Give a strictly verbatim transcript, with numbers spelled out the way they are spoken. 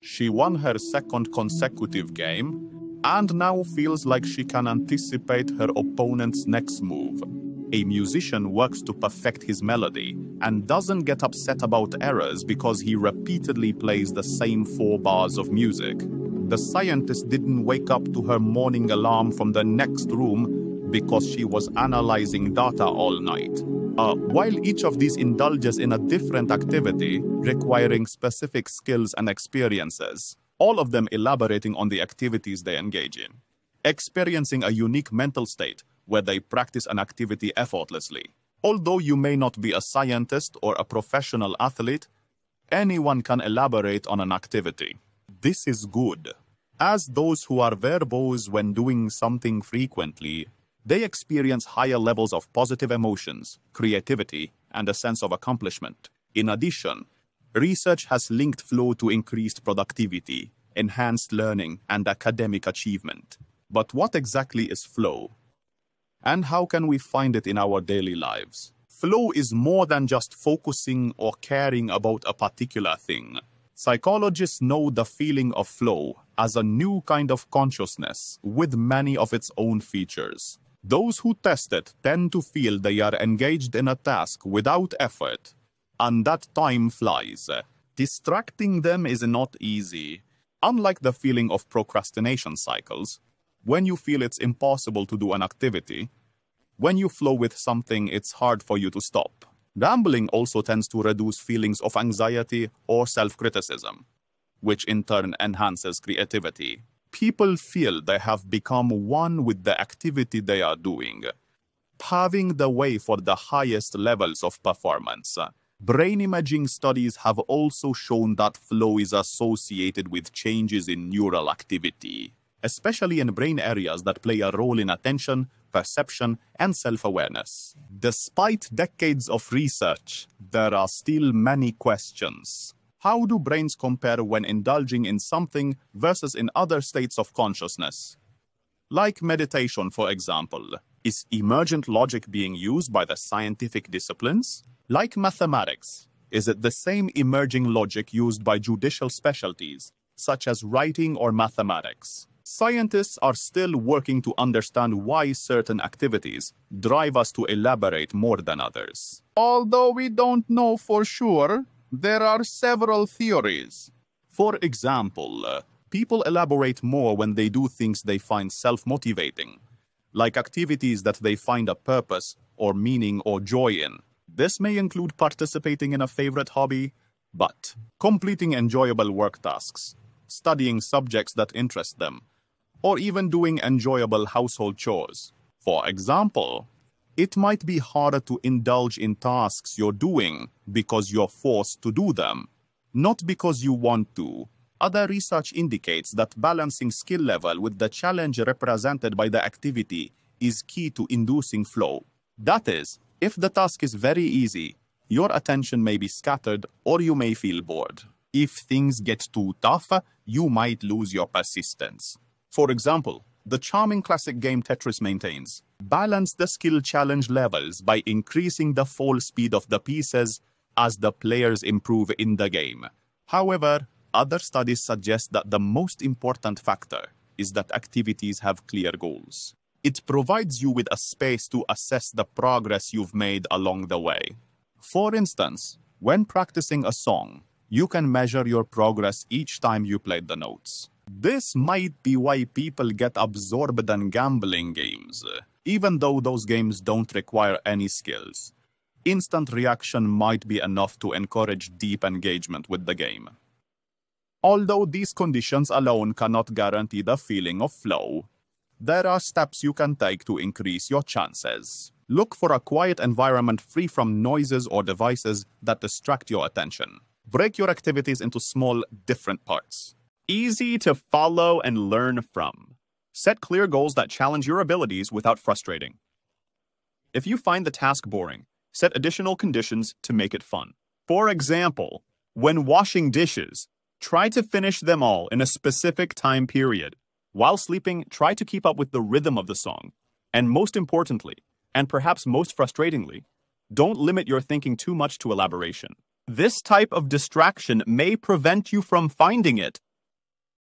She won her second consecutive game and now feels like she can anticipate her opponent's next move. A musician works to perfect his melody and doesn't get upset about errors because he repeatedly plays the same four bars of music. The scientist didn't wake up to her morning alarm from the next room because she was analyzing data all night. Uh, while each of these indulges in a different activity, requiring specific skills and experiences, all of them elaborating on the activities they engage in, experiencing a unique mental state where they practice an activity effortlessly. Although you may not be a scientist or a professional athlete, anyone can elaborate on an activity. This is good, as those who are verbose when doing something frequently, they experience higher levels of positive emotions, creativity, and a sense of accomplishment. In addition, research has linked flow to increased productivity, enhanced learning, and academic achievement. But what exactly is flow? And how can we find it in our daily lives? Flow is more than just focusing or caring about a particular thing. Psychologists know the feeling of flow as a new kind of consciousness with many of its own features. Those who test it tend to feel they are engaged in a task without effort, and that time flies. Distracting them is not easy. Unlike the feeling of procrastination cycles, when you feel it's impossible to do an activity, when you flow with something, it's hard for you to stop. Gambling also tends to reduce feelings of anxiety or self-criticism, which in turn enhances creativity. People feel they have become one with the activity they are doing, paving the way for the highest levels of performance. Brain imaging studies have also shown that flow is associated with changes in neural activity, especially in brain areas that play a role in attention, perception, and self-awareness. Despite decades of research, there are still many questions. How do brains compare when indulging in something versus in other states of consciousness? Like meditation, for example. Is emergent logic being used by the scientific disciplines? Like mathematics, is it the same emerging logic used by judicial specialties, such as writing or mathematics? Scientists are still working to understand why certain activities drive us to elaborate more than others. Although we don't know for sure, there are several theories. For example, uh, people elaborate more when they do things they find self-motivating, like activities that they find a purpose or meaning or joy in. This may include participating in a favorite hobby, but completing enjoyable work tasks, studying subjects that interest them, or even doing enjoyable household chores. For example, it might be harder to indulge in tasks you're doing because you're forced to do them, not because you want to. Other research indicates that balancing skill level with the challenge represented by the activity is key to inducing flow. That is, if the task is very easy, your attention may be scattered or you may feel bored. If things get too tough, you might lose your persistence. For example, the charming classic game Tetris maintains, balance the skill challenge levels by increasing the fall speed of the pieces as the players improve in the game. However, other studies suggest that the most important factor is that activities have clear goals. It provides you with a space to assess the progress you've made along the way. For instance, when practicing a song, you can measure your progress each time you played the notes. This might be why people get absorbed in gambling games, even though those games don't require any skills. Instant reaction might be enough to encourage deep engagement with the game. Although these conditions alone cannot guarantee the feeling of flow, there are steps you can take to increase your chances. Look for a quiet environment free from noises or devices that distract your attention. Break your activities into small, different parts. Easy to follow and learn from. Set clear goals that challenge your abilities without frustrating. If you find the task boring, set additional conditions to make it fun. For example, when washing dishes, try to finish them all in a specific time period. While sleeping, try to keep up with the rhythm of the song. And most importantly, and perhaps most frustratingly, don't limit your thinking too much to elaboration. This type of distraction may prevent you from finding it,